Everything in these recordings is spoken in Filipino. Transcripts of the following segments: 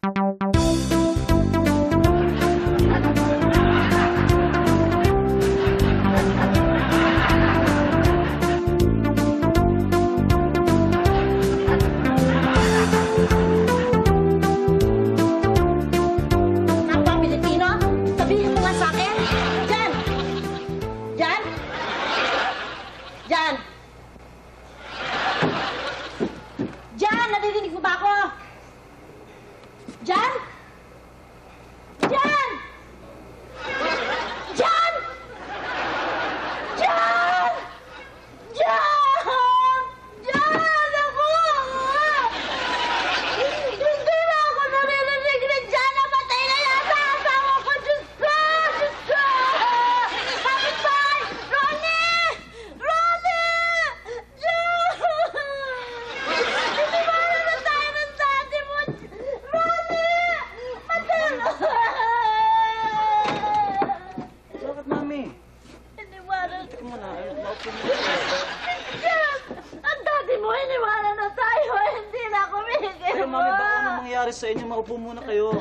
Sa inyo, maupo muna kayo.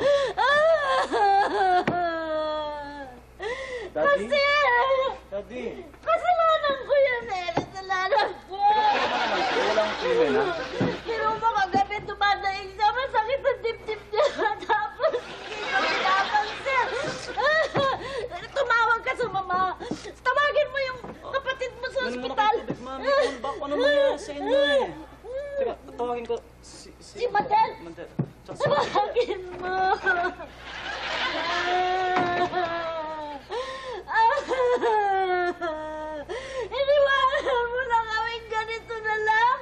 Daddy? Daddy? Kasalanan ko yan eh. Kasalanan ko. Walang krimen, ha? Pero makagabi dumadaing siya. Masakit ang dibdib niya. Tapos, hindi ko pinapansin. Tumawag ka sa mama. Tawagin mo yung kapatid mo sa ospital. Mami, bako ano nangyari sa inyo eh. Teka, tawagin ko si Madel. Madel. Tawagin mo. Iniwanan mo na kaming ganito na lang.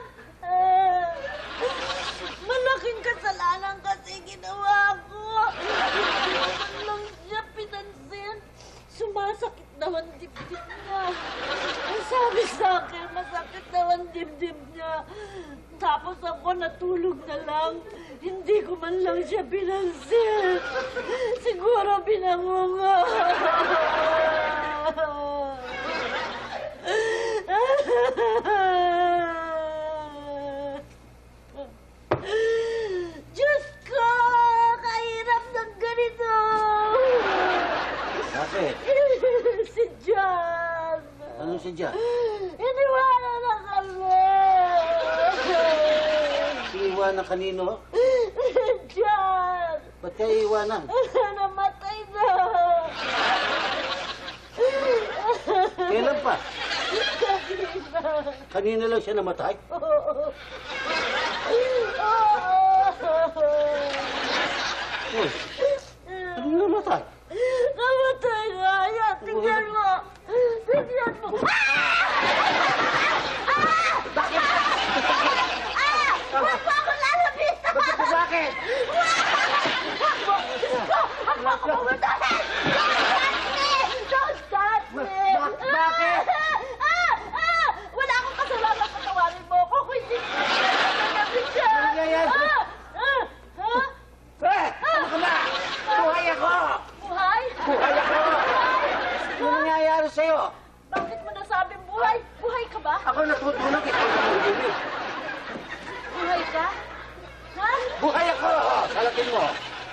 Malaking kasalanan kasi ginawa ko. Hindi lang siya pinansin. Sumasakit daw ang dibdib niya. Ang sabi sa akin, masakit daw ang dibdib niya. Tapos ako natulog na lang. Hindi ko man lang siya pinansin. Siguro binangunga. Diyos ko! Kahirap ng ganito! Bakit? Si John! Anong si John? Iniwanan na kami! Iiwanan kanino? John! Ba't kayo iiwanan? Namatay na! Kailan pa? Kanina! Kanina lang siya namatay? Uy, ano namatay? Namatay nga yan! Tingnan mo! Tingnan mo! Huwag mo ako lalapitan! Bakit? Huwag mo ako pumuntahin! Don't touch me! Bakit? Wala akong kasalanan. Patawarin mo ako kung hindi ko nalapitan! Ano yan? Ano ka ba? Buhay ako! Buhay? Buhay ako! Ano nangyayari sa'yo? Bakit mo nasabing buhay? Buhay ka ba? Ako natutulog, ikaw natutulog. Buhay ka? Ha? Buhay ako! Salatin mo!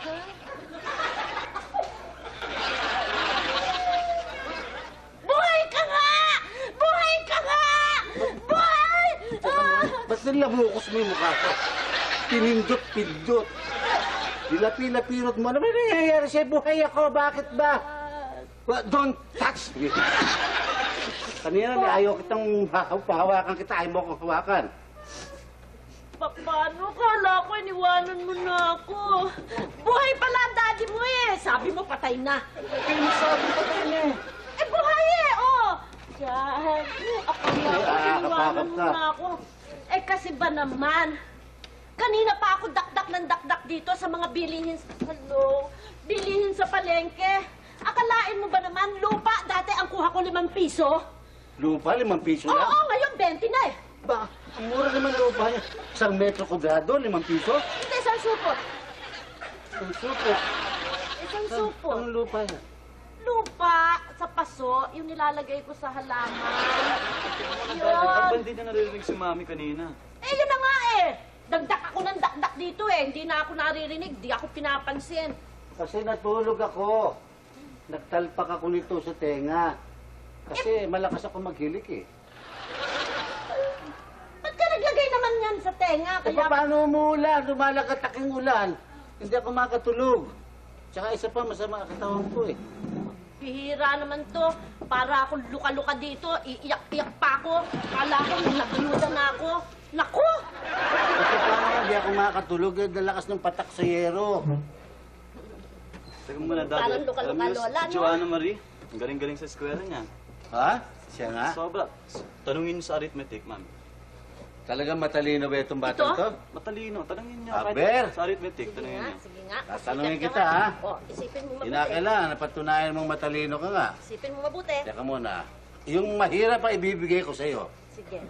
Buhay ka nga! Buhay ka nga! Buhay! Ba't nilabukos mo yung mukha ko? Pinindot-pindot. Dilapilapirot mo. Ano ba nangyayari sa'yo? Buhay ako. Bakit ba? Don't touch me. Kanina ayaw kitang pahawakan kita. Ayaw mo akong hawakan. Paano? Kala ko iniwanan mo na ako. Buhay pala ang daddy mo eh. Sabi mo patay na. Kaya masabi pa tayo eh. Eh buhay eh, oh. Yan. Akala ko iniwanan mo na ako. Eh kasi ba naman, kanina pa ako dakdak ng dakdak dito sa mga bilihin bilihin sa palengke. Akalain mo ba naman, lupa dati ang kuha ko 5 piso? Lupa, 5 piso lang? Oo, ngayon 20 na eh. Ba, ang mura naman lupa niya. 1 metro kudrado, 5 piso? Hindi, isang supot. Ang supot. Isang supot. Ang lupa niya? Lupa sa paso, yung nilalagay ko sa halaman. Ba't ba hindi na naririnig si Mami kanina? Eh, yun na nga eh. Dagdak ako ng dakdak dito eh. Hindi na ako naririnig, di ako pinapansin. Kasi natulog ako. Nagtalpak ako nito sa tenga. Kasi malakas ako maghilik eh. Ba't ka naglagay naman yan sa tenga? Eh, paano umuulan? Lumalagat aking ulan. Hindi ako makatulog. Tsaka isa pa, masama ang katawan ko eh. Bihira naman to. Para ako luka-luka dito, iiyak-iyak pa ako. Kala ko, nagluda na ako. Naku! Kasi paano hindi ako makatulog? Nalakas ng patak sa yero. Teka muna, Daddy. Parang luka-luka, Lola, Si no? Joanna Marie, ang galing-galing sa eskwela niya. Ha? Siya nga? Sobra. Tanungin niyo sa arithmetic, ma'am. Talagang matalino ba itong batang Ito? to? Matalino. Tanungin niyo. Aber! Sa arithmetic, Sige tanungin nga, niyo. sige nga. Tatanungin Sikat ka kita, nga. ha? Oh, isipin mo mabuti. Kinakailangan, napatunayan mong matalino ka nga. Isipin mo mabuti. Teka muna. Yung mahirap pa ibibigay ko sa'yo. Sige.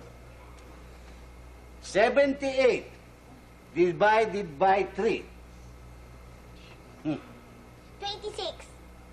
78 divided by 3. 26.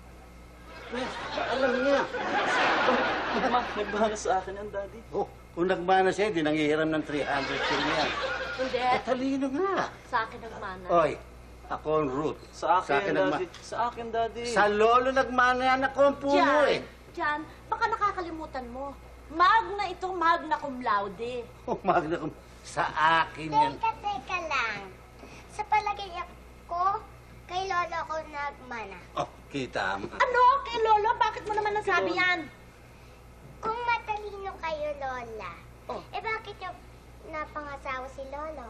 Alam niya. Nagbahala sa akin yan, Daddy. Oh, kung nagmana siya, di nanghihiram ng 300 din yan. Hindi. Matalino nga. Sa akin nagmana. Oy, ako ang root. Sa akin, nagma- Daddy. Sa akin, Daddy. Sa lolo nagmana yan, ako ang puno eh. Diyan, baka nakakalimutan mo. Magna ito, magna cum laude. Oh, magna kung sa akin yan. Teka lang. Sa palagay ko, kay lolo ko nagmana. Oh, kita mo. Ano? Kay Lolo? Bakit mo naman nasabi yan? Kung matalino kayo, lola, Oh. eh bakit yung napangasawa si lolo?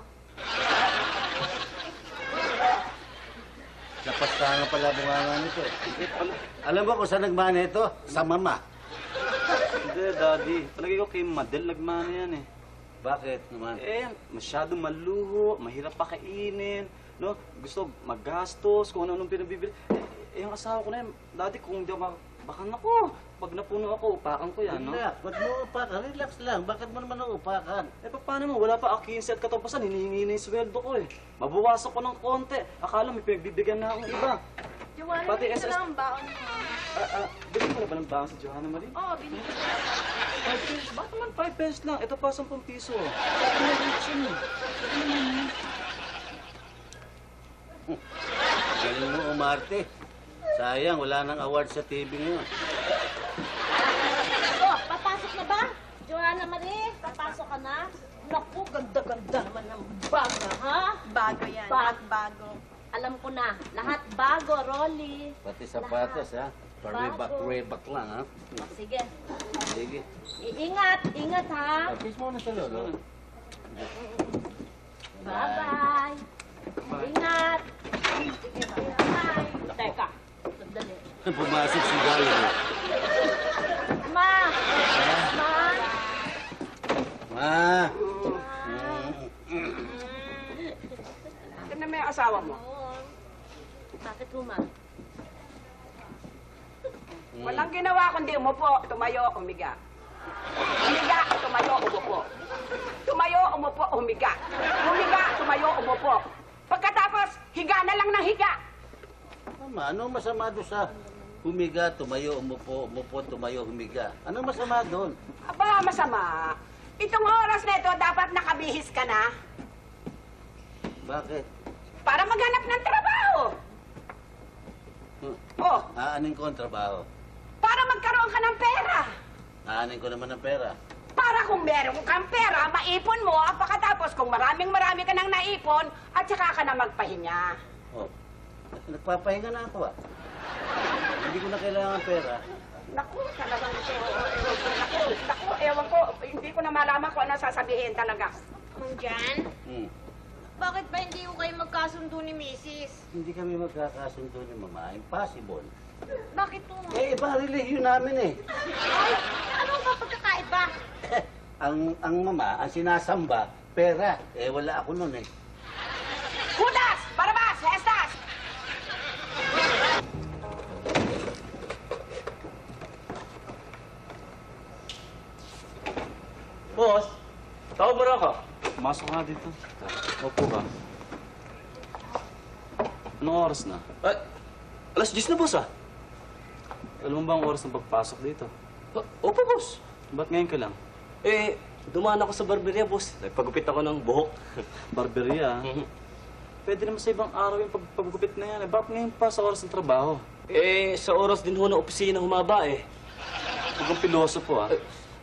Napastangan pala bunganga nito. Alam mo kung saan nagmana ito? Sa mama. Hindi, Daddy. Palagi ko kay Madel, nagmana yan eh. Bakit naman? Eh, masyadong maluho, mahirap pakainin, no? Gusto magastos, kung ano-anong pinabibili. Eh, yung asawa ko na yan, Daddy, kung hindi ako bakan ako. Pag napuno ako, upakan ko yan, no? Relax, ba't mo upakan? Relax lang. Bakit mo naman upakan? Eh, paano mo? Wala pa 15 at katapusan, hinihingi na yung sweldo ko eh. Mabawasan ko ng konti. Akala may pinagbibigyan na akong iba. Joanna, Pati binigyan SS na ang baon mo. Bigyan mo na ba ng baon si Johanna Marie? Oo, binigyan ko. 5 pesos? Bakit naman 5 pesos lang? Ito pa 10 piso. Galing mo umarte. Sayang, wala nang award sa TV ngayon. Oh, papasok na ba? Joanna Marie, papasok ka na? Naku, ganda-ganda naman ng baga, ha? Bago yan. Bag- Bago. Alam ko na, lahat bago, Rolly. Pati sapatos, ha? Parebak-rebak lang, ha? Oh, sige, Sige. ingat, ingat, ha? Kiss mo na sa lolo. Bye-bye. Ingat. Sige, bye. Teka, sandali. Pumasok si Galo. Ma! Ma! Ma! Bakit na may asawa mo? Oo. Bakit ho, ma? Walang ginawa kundi umupo, tumayo, umiga. Umiga, tumayo, umupo. Tumayo, umupo, umiga. Umiga, tumayo, umupo. Pagkatapos, higa na lang ng higa. Mama, ano masama doon sa humiga, tumayo, umupo, umupo, tumayo, humiga? Ano masama doon? Aba, masama. Itong oras na ito, dapat nakabihis ka na Bakit? para maghanap ng trabaho. Oh, Aanin ko ang trabaho. para magkaroon ka ng pera. Aanin ko naman ang pera. Para kung meron kang pera, maipon mo, at pagkatapos kung marami ka nang naipon, at saka ka na magpahinga. Oh, nagpapahinga na ako, ah. Hindi ko na kailangan pera. Naku, talagang ito. Naku, ewan ko, hindi ko na malaman kung ano sasabihin talaga. Jan, Hmm. bakit ba hindi ko kayo magkasundo ni Mrs.? Hindi kami magkakasundo ni Mama. Impossible. Bakit po? Eh, iba relihiyon namin eh. Ay, ano ba pagkakaiba? ang Mama, ang sinasamba, pera. Eh, wala ako nun eh. Judas! Barabas! Estas! Boss, tao ba ka? Masok ka dito. Opo ka. Anong oras na? Ay, alas 10 na, boss, ah. Alam mo ba ang oras ng pagpasok dito? Opo, boss. Ba't ngayon ka lang? Eh, dumaan ako sa barberya, boss. Nagpagupit ako ng buhok. Barberia. Pwede naman sa ibang araw yung paggupit na yan. Bakit ngayon pa sa oras ng trabaho? Eh, sa oras din ho ng opisina humaba eh. Huwag kang piloso po, ah.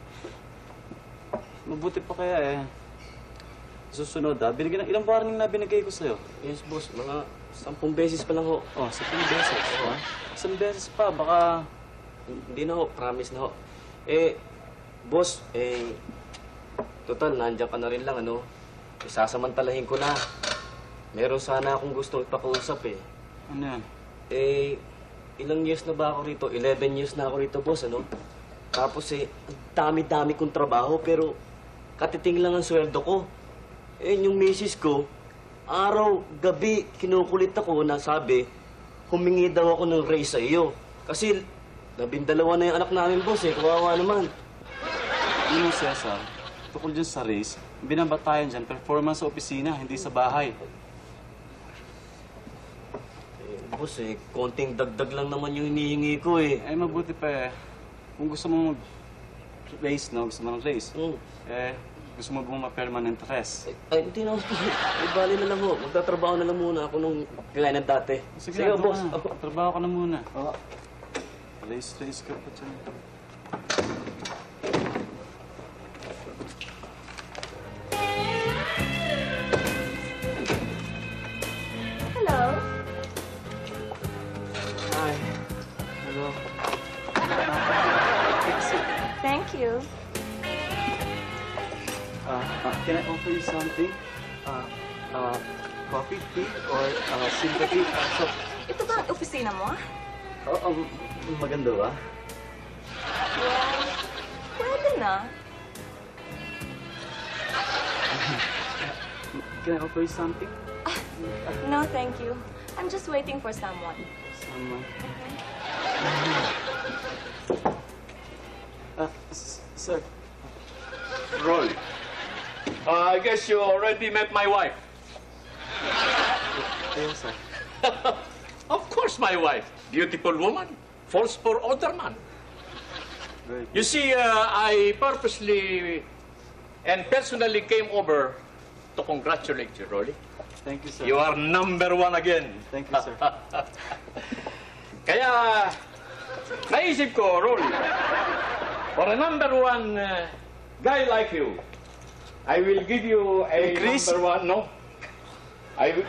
Mabuti pa kaya eh. Susunod, ah. Ilang warning na binigay ko sa'yo? Yes, boss. Mga 10 beses pa lang ho. Oh, 10 beses. Oh. 1 beses pa, baka... Hindi na ho. Promise na ho. Eh, boss, total, nandiyan ka na rin lang, ano? Isasamantalahin ko na. Meron sana akong gusto ipakuusap eh. Ano yan? Eh, ilang years na ba ako rito? 11 years na ako rito, boss, ano? Tapos ang dami-dami kong trabaho, pero katiting lang ang sweldo ko. Eh, yung misis ko, araw, gabi, kinukulit ako na sabi, humingi daw ako ng raise sa iyo. Kasi, 12 na yung anak namin, boss, eh. Kawawa naman. Yun, Cesar, tukol dyan sa race, binabatayan dyan, performance sa opisina, hindi sa bahay. Boss, konting dagdag lang naman yung hinihingi ko, eh. Eh, mabuti pa eh. Kung gusto mo mag-race, no? Gusto mo ng race. Gusto mo bang ma-permanent rest? Ay, hindi na. Bali na lang ho. Magtatrabaho na lang muna ako nung kailan dati. Sige, boss. Trabaho ka na muna. Race ka pa dyan. Hello? Hi. Hello. Thank you. Can I offer you something? Coffee, tea, or sympathy? Ito ba ang opisina mo? Maganda ba? Well, pwede na. Can I offer you something? No, thank you. I'm just waiting for someone. Someone. Sir. Roy, I guess you already met my wife. Yes, sir. Of course, my wife. Beautiful woman. Falls for other man. Very good. You see, I purposely and personally came over to congratulate you, Rolly. Thank you, sir. You are #1 again. Thank you, sir. Kaya, naisip ko, Rolly, for a #1 guy like you, I will give you a Chris? #1, no? I will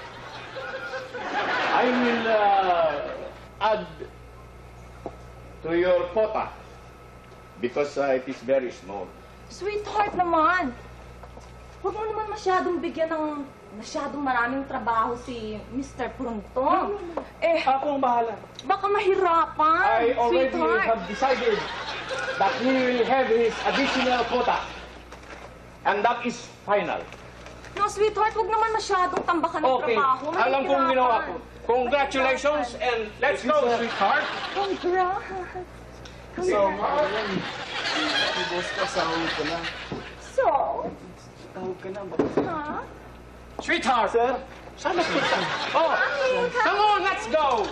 add to your quota because it is very small. Sweetheart naman. Huwag mo naman masyadong bigyan ng masyadong maraming trabaho si Mr. Pruntong. Ako ang bahala. Baka mahirapan, I already sweetheart. have decided that he will have his additional quota. And that is final. No, sweetheart, huwag naman masyadong tambakan ng Okay, trabaho. alam kong Mahihirapan. ginawa ko. Congratulations and let's go, sweetheart. Congrats. So, si boss ka, sahod ko na. So, Tawag ka na. ha? Sweetheart. Sir? Saan mas punta? Oh, come on, let's go.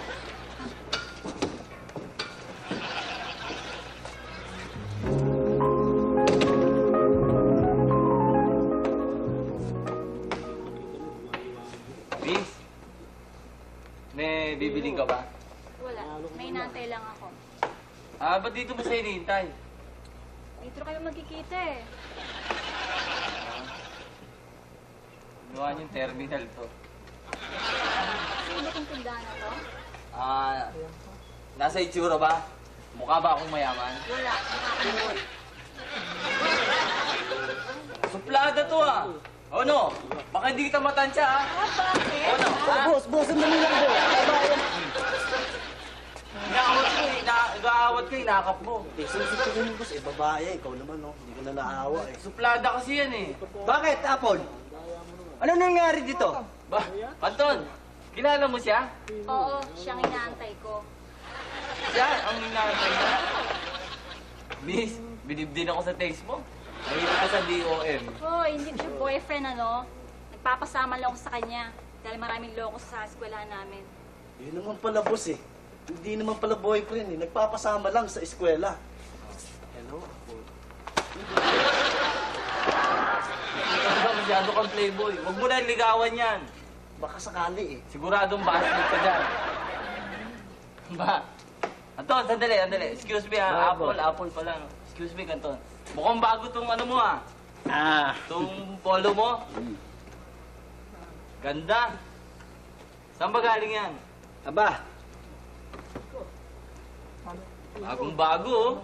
Miss, may bibiling ka ba? Wala. May inaantay lang ako. Ba't dito mo sa hinihintay? Dito kayo magkikita eh. Ginawa niyong terminal to. Sino ba itong tindahan na to? Nasa itsura ba? Mukha ba akong mayaman? Wala. Nakakamoy. Suplada to ah! O no? Baka hindi kita matansya ah! Bakit? O no? Boss, sandali lang po. Nag-aawat ko, inakap mo. Sensitive ka boss. Babae. Ikaw naman, no? Hindi ko na naawa, eh. Suplada kasi yan eh. Bakit, Apon? Ano nangyari dito? Panton, kilala mo siya? Oo, siyang inaantay ko. Siya ang inaantay mo. Miss, binibdin ako sa taste mo. Mahilig ka sa DOM. Hoy, hindi ko siya boyfriend ano. Nagpapasama lang ako sa kanya. Dahil maraming loko sa eskwelahan namin. Yun naman pala, boss, eh. Hindi naman pala boyfriend, eh. Nagpapasama lang sa eskwela. Hello, Apon. masyado kang playboy. Huwag mo na ligawan yan. Baka sakali eh. Siguradong basket ka dyan. Ba? Anton, sandali. Excuse me ha. Apple pa lang. Excuse me, Anton. Mukhang bago tong ano mo ha. Tong polo mo. Ganda. Saan ba galing yan? Aba, Bagong bago oh.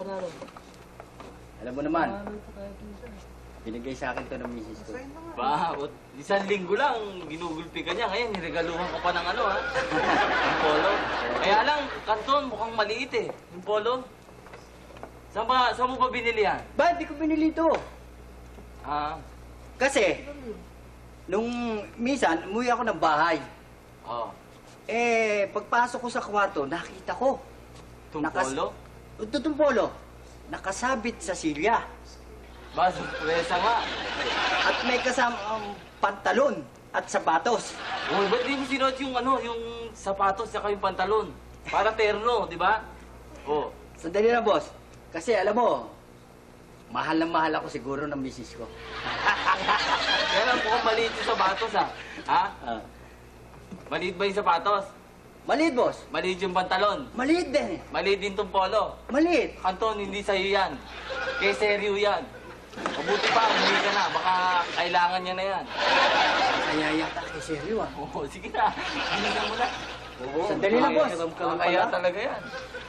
alam mo naman, binigay sa akin to ng misis ko. Ba, 1 linggo lang, ginugulpi ka niya. Ngayon, niregaluhan ko pa ng ano ha. Yung polo. Kaya lang, Kanton, mukhang maliit eh. Yung polo. Saan mo ba binili yan? Ba, di ko binili ito. Ah, Kasi, nung minsan, umuwi ako ng bahay. oh. Pagpasok ko sa kwarto, nakita ko. Itong polo? Itong polo. Nakasabit sa silya. Ba, surpresa nga. At may kasamang pantalon at sapatos. Uy, ba't di mo sinuot yung ano, yung sapatos saka yung pantalon? Para terno, di ba? Oh. Sandali na, boss. Kasi alam mo, mahal na mahal ako siguro ng misis ko. Kaya lang mukhang maliit yung sapatos ha. Ha? Maliit ba yung sapatos? Maliit, boss. Maliit yung pantalon? Maliit din. Maliit din tong polo? Maliit. Kanton, hindi sa'yo yan. Kay seryo yan. Mabuti pa, hindi ka na. Baka kailangan niya na yan. Kaya yata kay seryo, ah. Oo, sige na. Bilisan mo na. Oo, Sandali na, boss. Kaya talaga yan.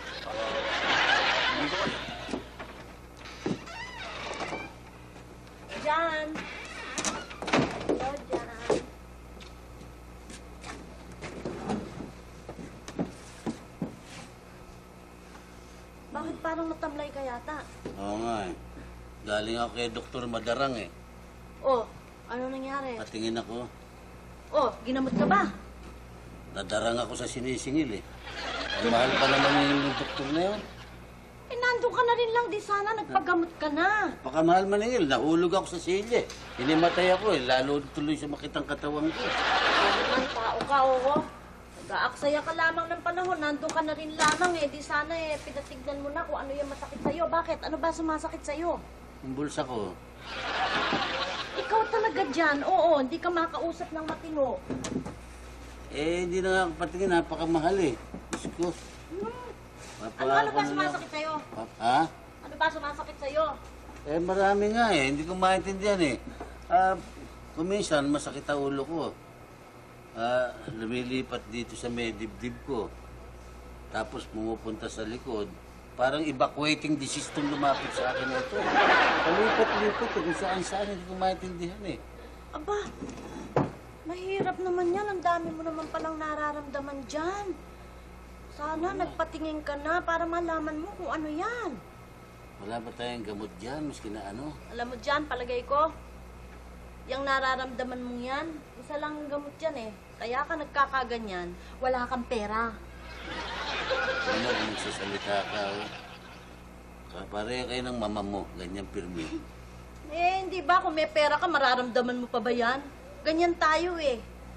Jan. Hello, Jan. Bakit parang matamlay ka yata? Oo nga eh. Galing ako kay Dr. Madarang eh. Oh, ano nangyari? Patingin ako. Oh, ginamot ka ba? Nadarang ako sa sinisingil eh. Ang mahal pa naman yung doktor na yun. Eh, nandun ka na rin lang. Di sana nagpagamot ka na. Baka mahal maningil. Nahulog ako sa silya. Hinimatay ako eh. Lalo tuloy sumakit ang katawan ko. Ay, tao ka, oo. Nag-aaksaya ka lamang ng panahon. Nandun ka na rin lamang eh. Di sana eh, pinatignan mo na kung ano yung masakit sa'yo. Bakit? Ano ba sumasakit sa'yo? Yung bulsa ko. Ikaw talaga dyan. Oo, hindi ka makausap ng matino. Hindi na nga ako patingin. Napakamahal eh. Diyos ko. Ano ba sumasakit sa'yo? Ha? Ano ba sumasakit sa'yo? Marami nga eh. Hindi ko maintindihan eh. Kuminsan, masakit ang ulo ko. Lumilipat dito sa may dibdib ko. Tapos pumupunta sa likod. Parang evacuating the system lumapit sa akin ito. Palipat-lipat eh. Kung saan-saan, hindi ko maintindihan eh. Aba, mahirap naman yan. Ang dami mo naman palang nararamdaman dyan. Sana nagpatingin ka na para malaman mo kung ano yan. Wala ba tayong gamot dyan, maski na ano? Alam mo dyan, palagay ko, yung nararamdaman mong yan, isa lang ang gamot yan eh. Kaya ka nagkakaganyan, wala kang pera. Ano kung magsasalita ka, oh? Pare kayo ng mama mo, ganyan pirmi. Eh, hindi ba kung may pera ka, mararamdaman mo pa ba yan? Ganyan tayo eh.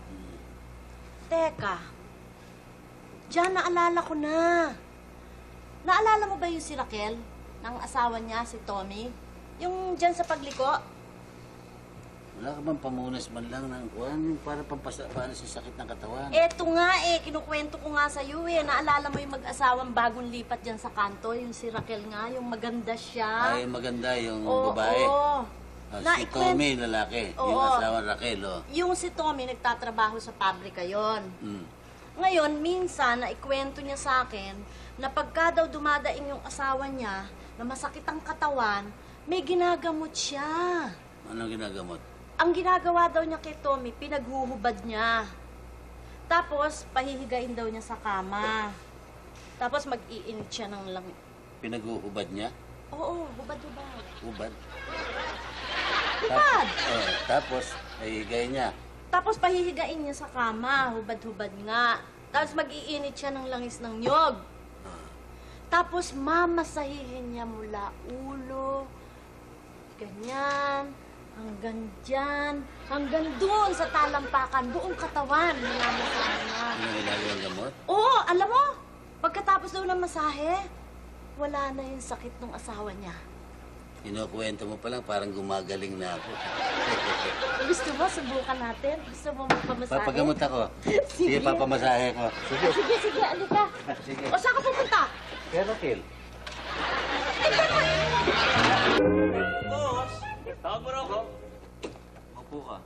Teka, dyan naalala ko na. Naalala mo ba yung si Raquel? Ng asawa niya, si Tommy? Yung dyan sa pagliko? Wala ka bang pamunas man lang ng kuwan, yung para pampasapaan sa sakit ng katawan? Eto nga eh, kinukwento ko nga sa'yo eh. Naalala mo yung mag-asawang bagong lipat dyan sa kanto? Yung si Raquel nga, yung maganda siya. Ay, maganda yung Oo, babae. oo. Si Tommy, lalaki. Yung Oo. asawa Raquel, oh. Yung si Tommy, nagtatrabaho sa pabrika yon. Ngayon, minsan, naikwento niya sa akin na pagka daw dumadaing yung asawa niya na masakit ang katawan, may ginagamot siya. Anong ginagamot? Ang ginagawa daw niya kay Tommy, pinaghuhubad niya. Tapos, pahihigain daw niya sa kama. Tapos, mag-iinit siya ng lang. Pinaghuhubad niya? Oo, hubad-hubad. Hubad? Hubad! Tapos, ay higay niya. Tapos, pahihigain niya sa kama. Hubad-hubad nga. Tapos, mag-iinit siya ng langis ng nyog. Tapos, mamasahihin niya mula ulo, ganyan, hanggang dyan, hanggang doon sa talampakan, buong katawan, minamasahe na. Ano nilalagay ang gamot? Oo, alam mo, pagkatapos daw ng masahe, wala na yung sakit ng asawa niya. Kinukwento mo pa lang, parang gumagaling na ako. Gusto mo, subukan natin? Gusto mo magpamasahe? Papagamot ako. Sige, papamasahe ko. Sige. Sige, alika. Sige. O, saan ka pupunta? Keratil. Boss! Tawag mo raw ako. Mapo ka.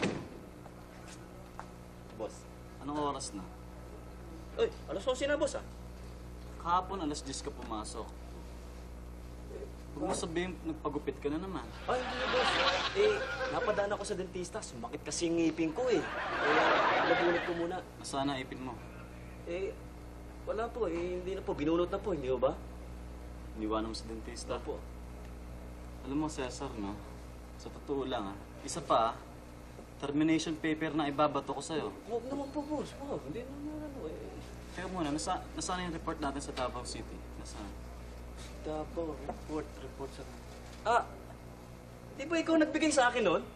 Boss. Anong oras na? Uy, alas 11 na, boss, ah. Kahapon, alas 10 ka pumasok. Huwag mo sabihin, nagpagupit ka na naman. Ay, hindi na, boss. Eh, napadaan ako sa dentista. Sumakit kasi yung ngipin ko, eh. Kaya, nabunot ko muna. Nasaan na ipin mo? Eh, wala po, eh. Hindi na po. Binunot na po, hindi ba? Iniwanan mo sa dentista. Po. Alam mo, Cesar, no? Sa totoo lang, Isa pa, termination paper na ibabato ko sa'yo. Huwag naman po, boss. Huwag. Hindi naman, ano, eh. Teka muna, nasaan yung report natin sa Davao City? Nasaan? Davao, report sa... Ah, di ba ikaw nagbigay sa akin nun?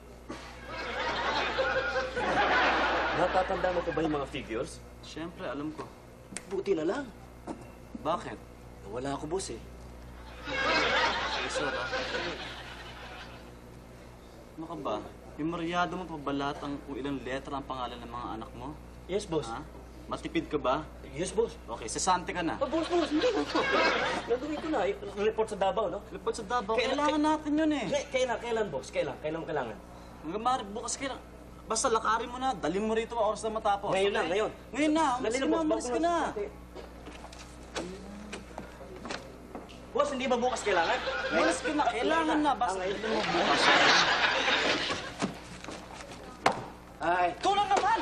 Natatanda mo pa ba yung mga figures? Siyempre, alam ko. Buti na lang. Bakit? Wala ako, boss, eh. Cesar, Ano ka ba? Yung maryado mo pa ba lahat kung ilang letra ang pangalan ng mga anak mo? Yes, boss. Ha? Matipid ka ba? Yes, boss. Okay, sasante ka na. Oh, boss, hindi na. Nagawin ko na. Yung report sa Davao, no? Report sa Davao, Kailan- kailangan natin yun eh. Kailan, boss? Kailan mo kailangan? Hanggang maaari, bukas kailangan. Basta lakarin mo na, dalhin mo rito ang oras na matapos. Ngayon na, okay? ngayon. Ngayon na, Dali umalis ka na, na, boss. umalis ka na. Boss, hindi ba bukas kailangan? Umalis ka na, kailangan na. Basta ngayon. dalhin mo bukas. Ay, Tulong naman!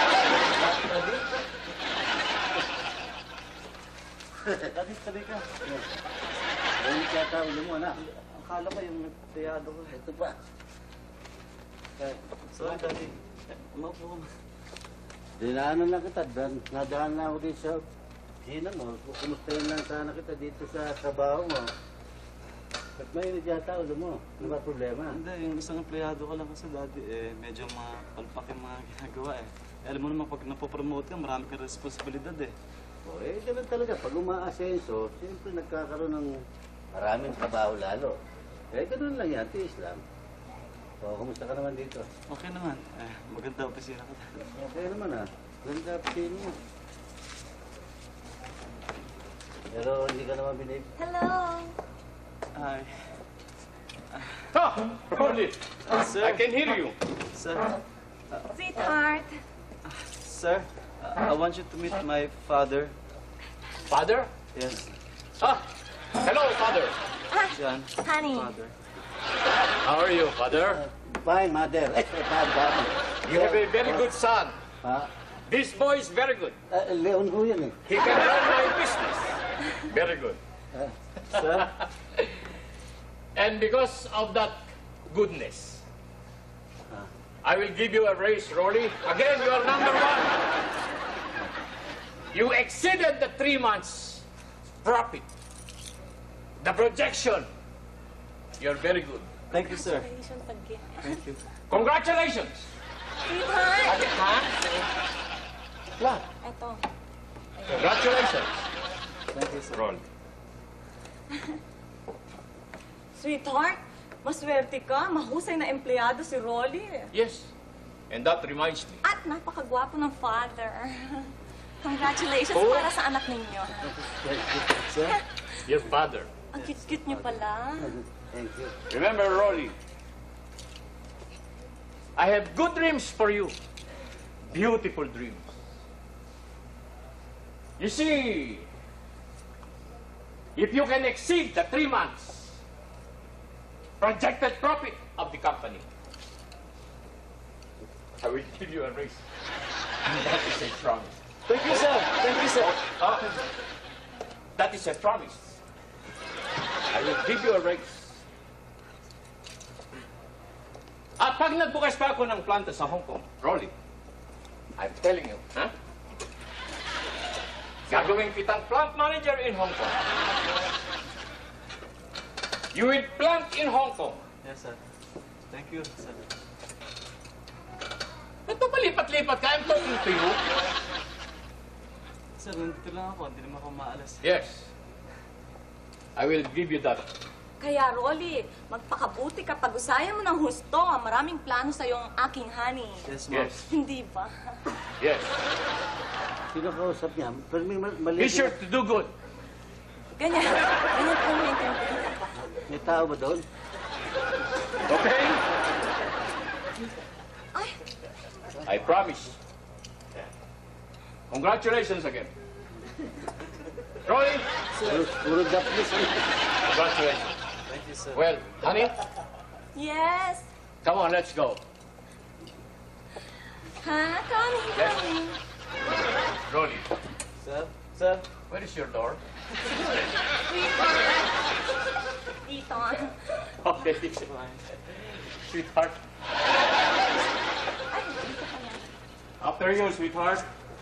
Tabi ka. ayun yata ulo mo, anak. Akala ko yung nagtayado ko. Ito pa. Sorry, Daddy. Umaupo ka. Dinaanan lang kita, nadaan na ako dito sa Gina mo. Kumustahin lang sana kita dito sa trabaho mo. Ba't may yata ulo mo? Ano ba problema? Hindi, yung isang empleyado ka lang kasi, Daddy, medyo mapalpak yung mga ginagawa eh. Alam mo naman, pag napopromote ka, marami kang responsibilidad eh. O, ganun talaga. Pag umaasenso, siyempre nagkakaroon ng maraming trabaho lalo. Ganun lang yan, tiis lang. O, kumusta ka naman dito? Okay naman. Maganda opisina ka. Okay naman ganda pisino mo. Pero hindi ka naman binib. Hello. Hi. Ah, Rolly, Sir. I can hear you. Sir. Sweetheart. Sir, I want you to meet my father. Father? Yes. Ah, hello, Father. Yan. Honey. Father. How are you, Father? Fine, mother. Father. You have a very good son. Ha? This boy is very good. Leon ho yan eh. He can run my business. Very good. Sir. And because of that goodness, I will give you a raise, Rolly. Again, you are number 1. You exceeded the 3 months profit. The projection. You're very good. Thank you, sir. Congratulations again. Thank you. Congratulations. Sweetheart. Ha? Ito. Congratulations, Thank you, sir. Rolly. Sweetheart, maswerte ka. Mahusay na empleyado si Rolly. Yes. And that reminds me. At napakagwapo ng father. Congratulations Oh. para sa anak ninyo. Sir? Your father. Ang cute-cute niyo pala. Thank you. Remember, Rolly, I have good dreams for you. Beautiful dreams. You see, if you can exceed the 3 months projected profit of the company, I will give you a raise. That is a promise. Thank you, sir. Thank you, sir. That is a promise. I will give you a raise. At pag nagbukas pa ako ng planta sa Hong Kong, Rolly, I'm telling you, ha? Gagawin kitang plant manager in Hong Kong. You will plant in Hong Kong. Yes, sir. Thank you, sir. Ito palipat-lipat ka, I'm talking to you. Sir, nandito lang ako. Hindi naman ako maalas. Yes. I will give you that Kaya, Rolly, magpakabuti ka. Pag-usayan mo ng husto. Maraming plano sa'yo ang aking honey. Yes, ma'am. Yes. Hindi ba? Yes. Sino kausap niya? Pero may mali. Be sure to do good. Ganyan. Ganyan po maintindihan. May tao ba doon? Okay? Ay, I promise. Congratulations again. Rolly, Puro daplis. congratulations. Thank you, sir. Well, honey, yes. come on, let's go. Ha? Coming, Yes. coming. Rolly, Sir? where is your door? Dito. Okay, sweetheart. Ay, dito pa yan. After you, sweetheart.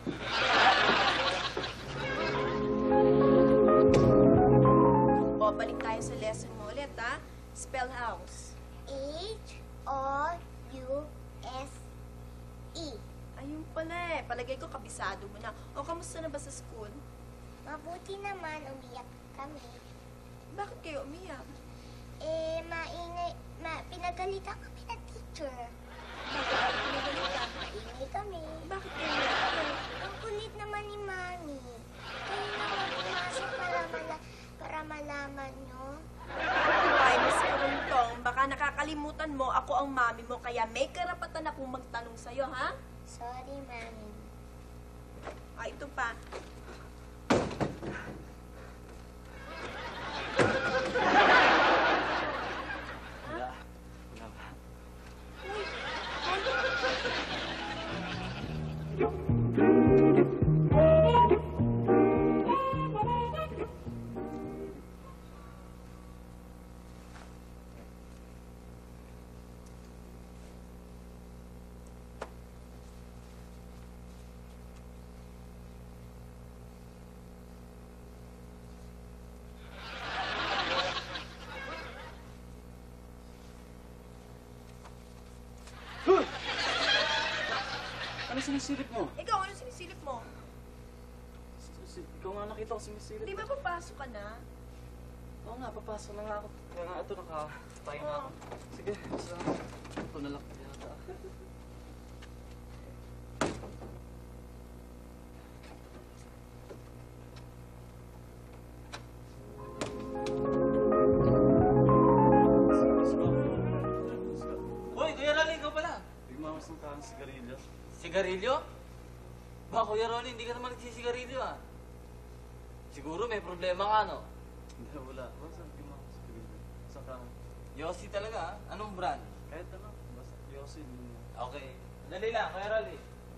O, balik tayo sa lesson mo ulit, ha? Spell house. House. Ayun pala eh. Palagay ko kabisado mo na. O, kamusta na ba sa school? Mabuti naman, umiyak kami. Bakit kayo umiyak? Pinagalitan kami ng teacher. Pinagalitan. Maingay kami. Bakit kayo umiyak? Ang kulit naman ni Mami. Kayo naman pumasok para malaman nyo. Ay, Miss Kuruntong, baka nakakalimutan mo ako ang mami mo, kaya may karapatan akong magtanong sa'yo, ha? Sorry, Mami. Ah, ito pa. Ano sinisilip mo? Ikaw, ano sinisilip mo? Ikaw nga nakita ko sinisilip. Di ba papasok ka na? Oo nga, papasok na nga ako. Kaya nga ito, nakatayo na ako. Sige, basta. Ito na lang yata. Hoy, Kuya Rolly, ikaw pala. Bigmamas ng tahan sigarilyo. Sigarilyo? Ba, Kuya Rolly, hindi ka naman nagsisigarilyo ah. Siguro may problema ka, no? Hindi, wala. Basta bigmamas ng sigarilyo. Saka, Yossi talaga ah. Anong brand? kahit ano, basta yosin. Okay. Dali lang, Kuya Rolly.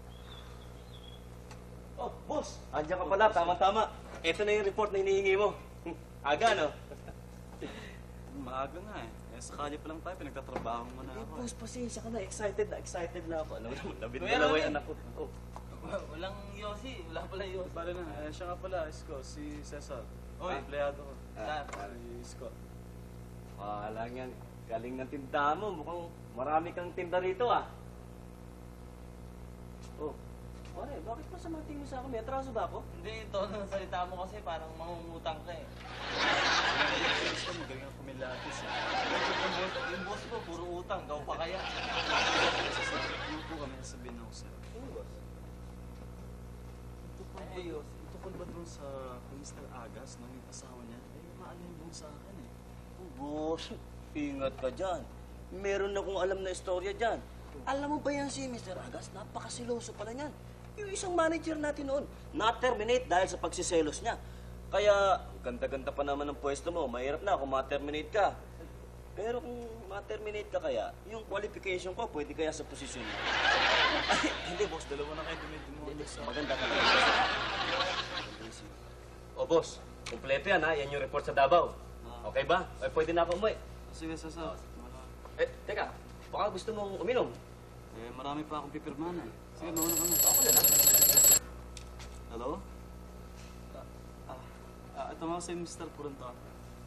Oh, boss! Andiyan ka pala, tama-tama. Ito na yung report na hinihingi mo. Aga, no? Maaga nga eh. Sakali pa lang tayo, pinagtatrabaho mo na ako. Boss, pasensya ka na. Excited na ako. Alam mo, labit Kuya dalawa Rolly. yung anak ko. Oh. Walang Yossi. Wala pala Yossi. Pare na, siya nga pala, Isko, si Cesar. Oy. Empleyado ko. Saan? Si Isko. Alam yan. Galing ng tindahan mo. Mukhang marami kang tinda rito ah. Oh. Pare, bakit pa sa tingin mo sa akin? May atraso ba ako? Hindi, ito ang salita mo kasi parang mangungutang ka eh. Isko, magaling ang kumilatis eh. Yung boss mo, puro utang. Gaw pa kaya. Ano po kami sabihin ako sir? Ano boss? Tukol ba dun sa Mr. Agas, no? Yung asawa niya? Maalin dun sa akin eh. Boss, ingat ka dyan. Meron akong alam na istorya dyan. Alam mo ba yan si Mr. Agas? Napakasiloso pala niyan. Yung isang manager natin noon, na-terminate dahil sa pagsiselos niya. Kaya, ganda-ganda pa naman ang pwesto mo. Mahirap na kung ma-terminate ka. Pero kung ma-terminate ka kaya, yung qualification ko, pwede kaya sa posisyon mo. Ay, hindi, boss. Dalawa na kayo dumidemonic sa... Maganda ka lang. O, boss. Kompleto yan, ha? Yan yung report sa Davao. Okay ba? Ay, pwede na ako umuwi. Sige, Cesar. Eh, teka. Baka gusto mong uminom. Eh, marami pa akong pipirmahan eh. Sige, mauna ka na. Ako na lang. Hello? Ito nga si Mr. Puranton.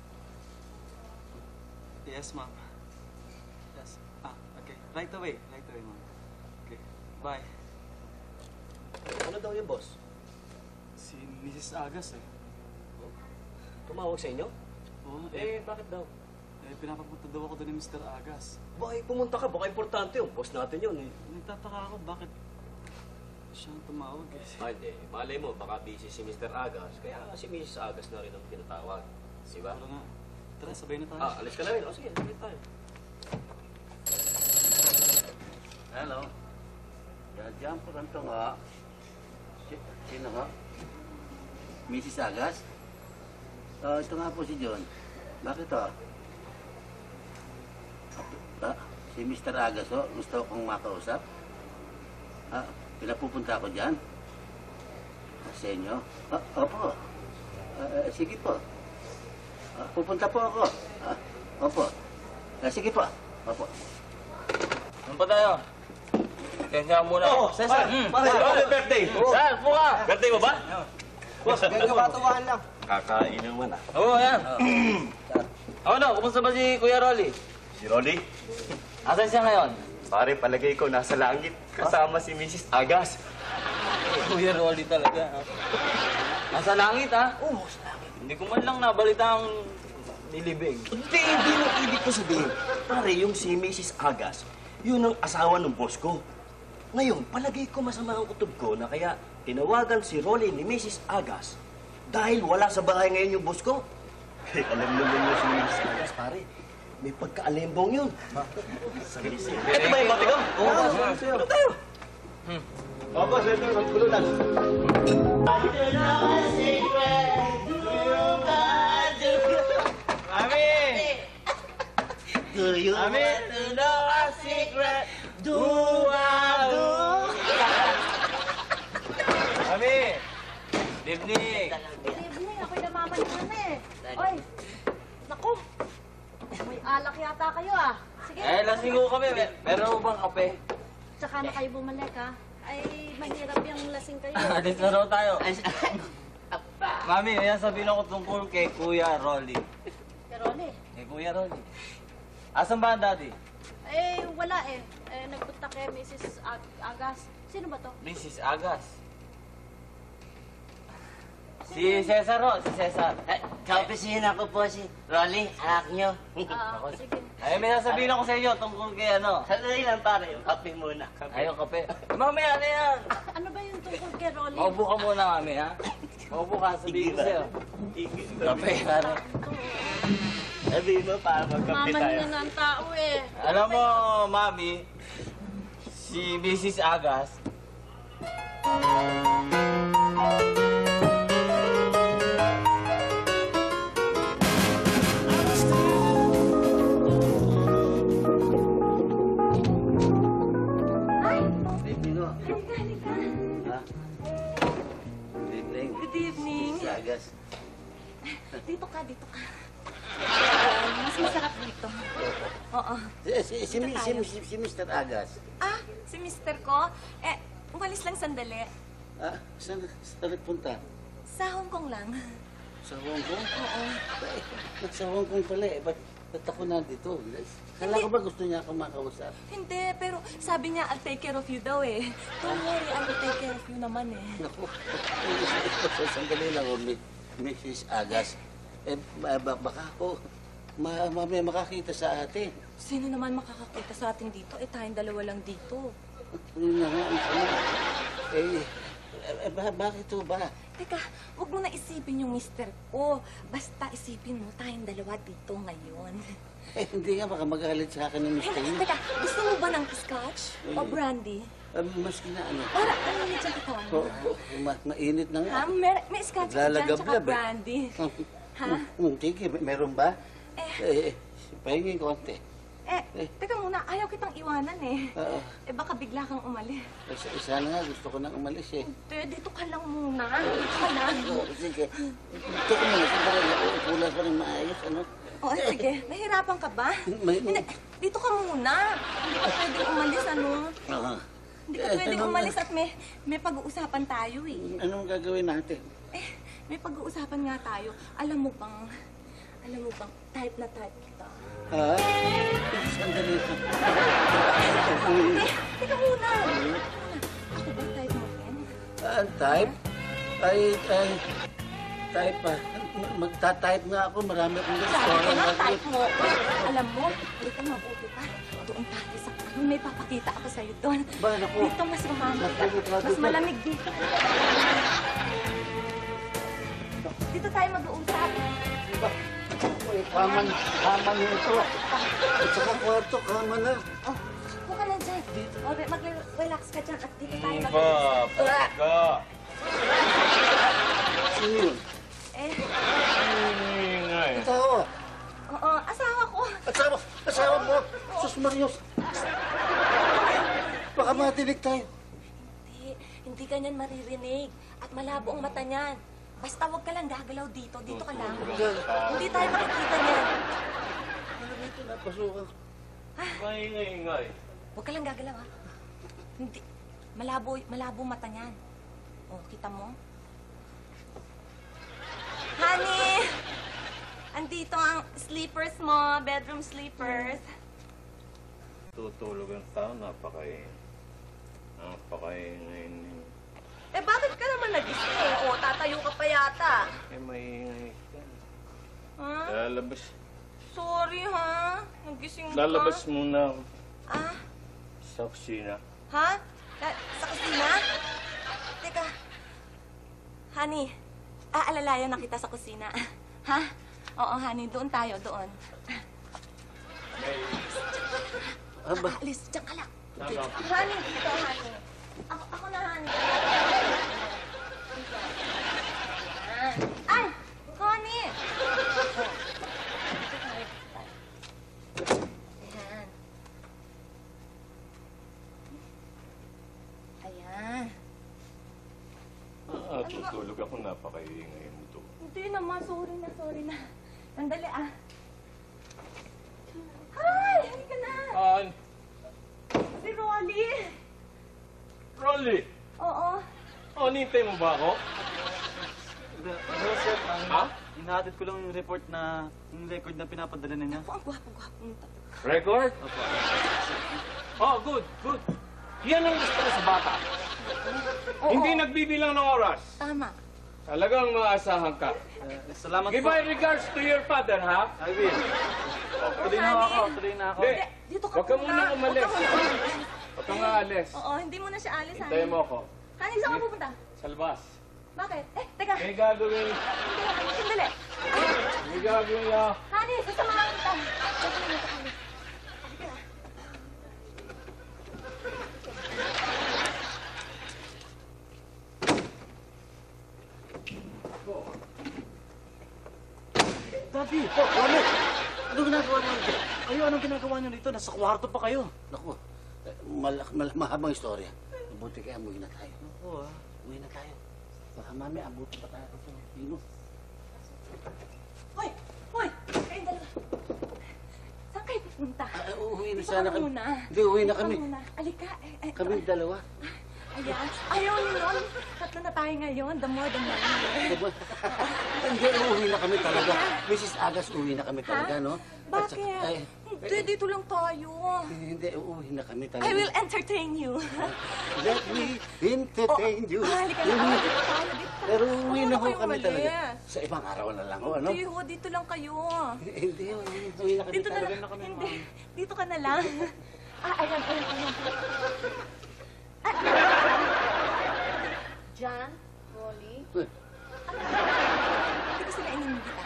Yes, ma'am. Yes. Okay. Right away, ma'am. Okay. Bye. Ano daw yung boss? Si Mrs. Agas eh. Tumawag sa inyo? Oo, Eh, bakit daw? Eh, pinapapunta daw ako doon ni Mr. Agas. Bakit pumunta ka? Baka importante yung boss natin yun eh. Nagtataka ako bakit siya ang tumawag eh. Ay, hindi. Malay mo, baka busy si Mr. Agas. Kaya si Mrs. Agas na rin ang tinatawag. Diba? Siguro nga. Tara, sabay na tayo. Alis ka na rin. O sige, sabay tayo. Hello. Diyan po kanto nga. Sino nga? Mrs. Agas? Ito nga po si John. Bakit to? Si Mr. Agas gusto kong makausap? Pinapupunta ako dyan? Sa inyo? Opo. Sige po. Pupunta po ako. Opo. Sige po. Opo. Ano pa tayo? Kaya muna. Cesar! Happy birthday! Saan? Buka! Birthday mo ba? Boss, gagawatuhan lang. Kakain naman ah. Oo, yan. Ano, kumusta ba si Kuya Rolly? Si Rolly? Asan siya ngayon? Pare, palagay ko nasa langit kasama si Mrs. Agas. Kuya Rolly talaga. Nasa langit, ha? Oo, sa langit. Hindi ko man lang nabalita ang nilibing. Hindi yung ibig ko sabihin. Pare, yung si Mrs. Agas, yun ang asawa ng boss ko. Ngayon, palagay ko masama ang kutob ko na kaya tinawagan si Rolly ni Mrs. Agas dahil wala sa bahay ngayon yung boss ko. Eh, alam naman yung si Mrs. Agas, pare. May pagkaalembong yun. Ito ba yung kote ko? Oo, boss. Ano tayo? Opo, sir. Magkulo lang. Mami! Do you Mami! To know a secret, do I do? Mami! Good evening! Good evening, ako'y namamanyan eh. Oy, naku, may alak yata kayo ah. Sige. Eh, lasing ko kami. Meron mo bang kape? Tsaka na kayo bumalik ha. Ay, mahirap yung lasing kayo. Alis na raw tayo. Mami, may sabihin ako tungkol kay Kuya Rolly. Pero eh, Kay Kuya Rolly. Asan ba ang daddy? wala eh. Nagpunta kay Mrs. Agas. Sino ba to? Mrs. Agas. Si Cesar ho, si Cesar. Kaopisina ko po si Rolly, anak nyo. Sige. Ay, may sasabihin ako sa inyo tungkol kay ano. Sandali lang pare, yung kape muna. Ayaw kape. Mamaya na yan. Ano ba yung tungkol kay Rolly? Maupo ka muna, mami, ha? Maupo ka, sabihin ko sa'yo. Kape, pare. Sabihin mo para magkape tayo. Maman na ng tao eh. Alam mo, mami, si Mrs. Agas, Evening ho. Halika. Ha? Good evening. Good evening. Mrs. Agas. Dito ka. Mas masarap dito. Oo. Si Mr. Agas. Si mister ko, umalis lang sandali. Saan nagpunta? Sa Hong Kong lang. Sa Hong Kong? Oo. Sa Hong Kong pala eh. Ba't ako nandito? Kala ko ba gusto niya ako makausap? Hindi, pero sabi niya, I'll take care of you daw eh. Don't worry, I will take care of you naman eh. Naku, sandali lang, Mrs. Agas. Baka ako mamaya makakita sa atin. Sino naman makakakita sa atin dito? Tayong dalawa lang dito. Yun na nga, bakit to ba? Teka, huwag mo na isipin yung mister ko. Basta isipin mo, tayong dalawa dito ngayon. Hindi nga, baka magalit sa akin ni Mr. Yu. Teka, gusto mo ba ng scotch o brandy? Maski na ano. Para, mainit yung katawan mo. Mainit na nga. Ha? May scotch ka dyan, Lalagablab tsaka eh. brandy. Ha? Sige, meron ba? Pahingin konti. Teka muna, ayaw kitang iwanan eh. Oo. Baka bigla kang umalis. Isa na nga, gusto ko nang umalis eh. Dito ka lang muna. Dito ka lang. Sige. Ito ko muna, sandali. Ulan pa rin maayos, ano? Oo, sige. Nahirapan ka ba? Hindi, dito ka muna. Hindi ka pwedeng umalis, ano? Hindi ka pwedeng umalis at may pag-uusapan tayo eh. Anong gagawin natin? May pag-uusapan nga tayo. Alam mo bang, type na type kita. Ha? Sandali. Teka muna. Ako ba type mo rin? Ang type? Ay, Type pa. Magta-type nga ako. Marami akong gusto. Sabi ko na, type mo. Alam mo, halika mabuti pa. Doon tayo sa ano, may papakita ako sa'yo doon. Ba, naku. Dito mas romantic. Naku. Mas malamig dito. Dito tayo mag-uusap. Diba? Kaman ito. At saka kwarto, kama na. Oh, huwag ka na dyan. Oh, mag-relax ka dyan at dito tayo Ba, mag-uusap. pagka. Sino yun? Eh, Ingay. Asawa. oo, asawa ko. Asawa mo. Sus Marios. Baka matilig tayo. Hindi ganyan maririnig. At malabo ang mata niyan. Basta huwag ka lang gagalaw dito. Dito ka lang. Hindi tayo makikita niyan. Ano dito napasukan? Ingay. Huwag ka lang gagalaw, ha? Hindi. Malabo mata niyan. Oh, kita mo? Honey! Andito ang sleepers mo. Bedroom sleepers. Tutulog ang tao, napakaingay. Eh, bakit ka naman nagising? O, tatayo ka pa yata. Maingay ka. Ha? Lalabas. Sorry, ha? Nagising ka? Lalabas muna ako Ah? sa kusina. Ha? Sa kusina? Teka. Honey, aalalayan na kita sa kusina. Ha? Oo, honey. Doon tayo, doon. Aba. Alis, diyan ka lang. Tama. Honey, dito, honey. Ako na, honey. Ay! Honey! Ayan. Tutulog ako, napakaingay mo to. Hindi naman, sorry na. Sandali, ah. Hi! Halika na! Si Rolly! Rolly! Oo. Nintay mo ba ako? Sir, Ha? inahatid ko lang yung report na, yung record na pinapadala ninyo. Ang gwapo-gwapo nito. Record? Oh, good. Yan ang gusto ko sa bata. Oo. Hindi nagbibilang ng oras. Tama. Talagang maasahan ka. Salamat Give po. my regards to your father, ha? I will. Tuloy na ako. Hindi. Dito ka Huwag ka muna umalis. Huwag ka muna umalis. Huwag kang aalis. Oo, hindi mo na siya alis, honey. Hintayin mo ako. Honey, saan ka pupunta? Sa labas. Bakit? Teka. May gagawin. Sandali. May gagawin niya. Honey, sasamahan kita. Sasamahan kita, honey. Halika. Daddy! Ano? Anong ginagawa niyo dito? Anong ginagawa niyo dito? Nasa kwarto pa kayo. Naku. Mahabang istorya. Mabuti kaya umuwi na tayo. Oo Umuwi na tayo. Baka mami, abuti pa tayo sa Pino. Hoy! Kayong dalawa. Saan kayo pupunta? Uuwi na Dito sana ka kami. muna. Hindi, uwi na Dito ka kami. muna. Alika. Kami dalawa. Ayan. Ayaw yun. Tatlo na tayo ngayon. The more, the merrier. Diba? Hindi, uuwi na kami talaga. Mrs. Agas, uuwi na kami talaga, no? At saka- Bakit? ay, Hindi, dito lang tayo. hindi, uuwi na kami talaga. I will entertain you. Let me entertain you. Halika na. Dito tayo. Pero uuwi na ho kayong kami talaga. umalis. Sa ibang araw na lang ho, ano? Hindi ho, dito lang kayo. Hindi, uuwi na kami Dito na talaga. lang. Hindi. Dito ka na lang. Ayan. John, Rolly, Hindi ko sila inimbita.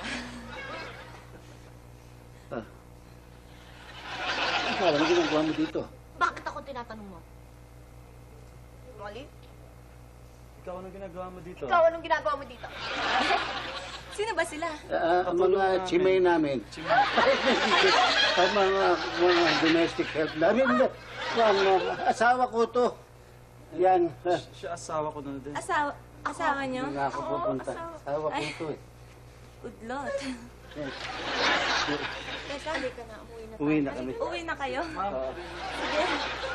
Ano ginagawa mo dito? bakit ako tinatanong mo? Rolly, Ikaw, anong ginagawa mo dito? ikaw anong ginagawa mo dito? Sino ba sila? Ang mga chimay namin. Ang mga domestic help namin. Ang asawa ko to. Yan. Siya asawa ko na din. Asawa niyo? Hindi ako pupunta. Asawa ko to eh. Good Lord. Teka, halika na, umuwi na tayo. Uwi na kami. Uwi na kayo? Sige.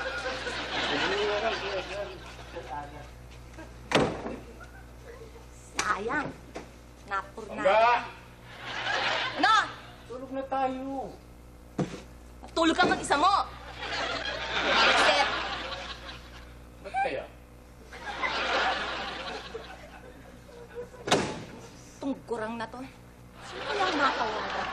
Sayang. Napurna. Hangga! Ano? Tulog na tayo. Tulog ka mag-isa mo. Step. Ba't kaya? Itong gurang na to. Sino kaya ang makawagan?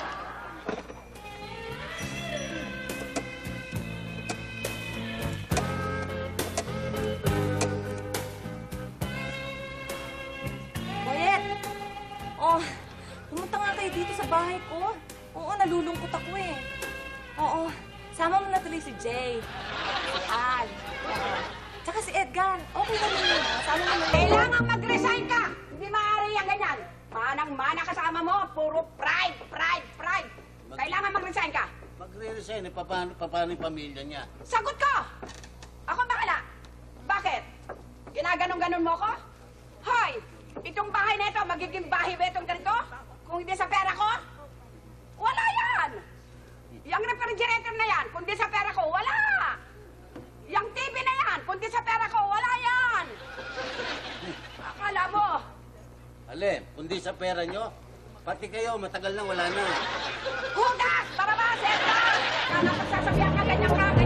Boyet! Oh, pumunta nga kayo dito sa bahay ko. Oo, nalulungkot ako eh. Oo, sama mo na tuloy si Jay. Si Al. Tsaka si Edgar. Okay na rin yun. Sama mo na. Kailangan mag-resign ka! Hindi maaari yan ganyan. Manang-mana kasama mo, puro pride, pride, pride. Kailangan mag-resign ka. Magre-resign, paano yung pamilya niya? Sagot ko! Ako bakala. Bakit? Ginaganon-ganon mo ko? Hoy! Itong bahay na ito, magiging bahay ba itong ganito? Kung hindi sa pera ko? Wala yan! Yang refrigerator na yan, kung di sa pera ko, wala! Yang TV na yan, kung di sa pera ko, wala yan! Akala mo, Alin, kundi sa pera nyo, pati kayo, matagal na wala na. hudas! Barabas! Edgar! Kala magsasabihan ka ganyan